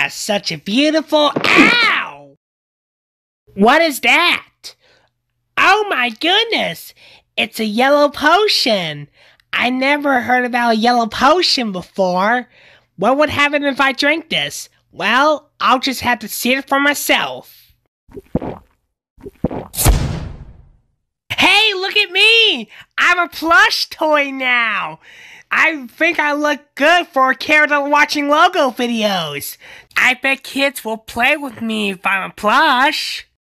has such a beautiful... Ow! What is that? Oh my goodness! It's a yellow potion! I never heard about a yellow potion before. What would happen if I drank this? Well, I'll just have to see it for myself. Hey, look at me! I'm a plush toy now! I think I look good for a character watching logo videos. I bet kids will play with me if I'm a plush.